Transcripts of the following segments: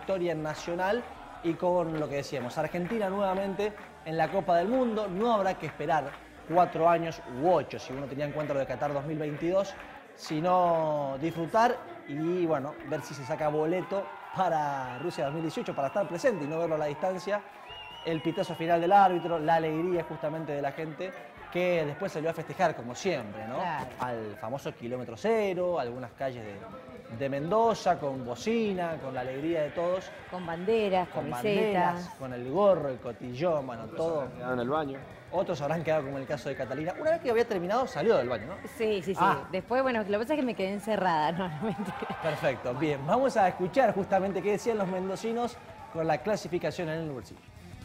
victoria en Nacional y con lo que decíamos, Argentina nuevamente en la Copa del Mundo. No habrá que esperar 4 años u 8, si uno tenía en cuenta lo de Qatar 2022, sino disfrutar y bueno, ver si se saca boleto para Rusia 2018 para estar presente y no verlo a la distancia. El pitazo final del árbitro, la alegría justamente de la gente que después salió a festejar como siempre, ¿no? Claro. Al famoso kilómetro cero, algunas calles de Mendoza, con bocina, con la alegría de todos. Con banderas, Con camisetas. banderas, con el gorro, el cotillón, bueno, todo. Quedaron en el baño. Otros habrán quedado como en el caso de Catalina. Una vez que había terminado, salió del baño, ¿no? Sí, sí, sí. Ah. Después, bueno, lo que pasa es que me quedé encerrada, no mentira. Perfecto, bien. Vamos a escuchar justamente qué decían los mendocinos con la clasificación en el bolsillo.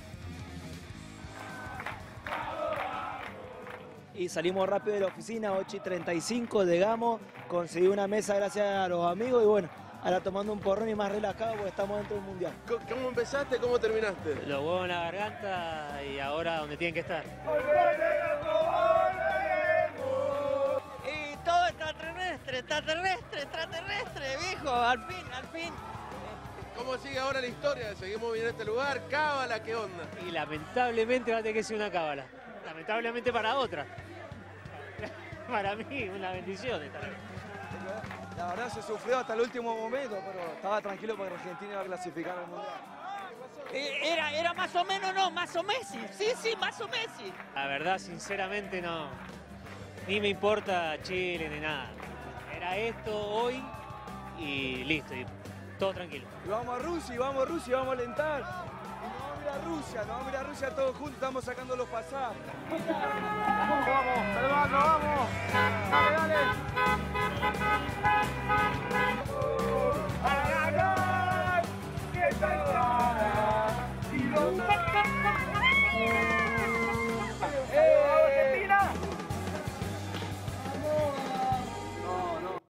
Y salimos rápido de la oficina, 8:35, llegamos, conseguí una mesa gracias a los amigos y bueno, ahora tomando un porrón y más relajado porque estamos dentro del Mundial. ¿Cómo empezaste? ¿Cómo terminaste? Los huevos en la garganta y ahora donde tienen que estar. Y todo extraterrestre, viejo, al fin. ¿Cómo sigue ahora la historia? Seguimos bien en este lugar. Cábala, ¿qué onda? Y lamentablemente va a tener que ser una cábala. Lamentablemente para otra. Para mí, una bendición estar ahí. La verdad se sufrió hasta el último momento, pero estaba tranquilo porque Argentina iba a clasificar al Mundial. Era más o menos, no, más o Messi. Sí, más o Messi. La verdad, sinceramente, no. Ni me importa Chile ni nada. Era esto hoy y listo. Y todo tranquilo. Y vamos a Rusia, vamos a alentar. Y nos vamos a ir a Rusia todos juntos, estamos sacando los pasajes. Vamos, Fernando, vamos. Dale. ¡A ganar!